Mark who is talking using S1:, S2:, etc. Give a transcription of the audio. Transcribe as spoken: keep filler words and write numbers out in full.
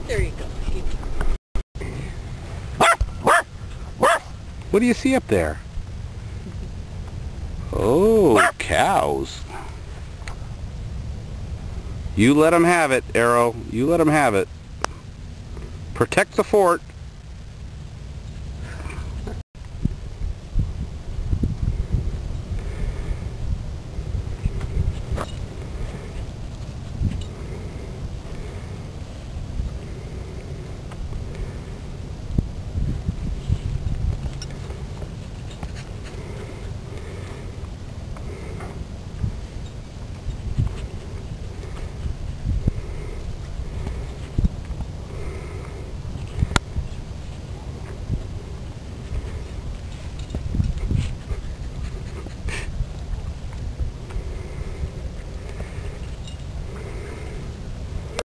S1: There you go.
S2: What do you see up there? Oh, cows. You let them have it, Arrow. You let them have it. Protect the fort.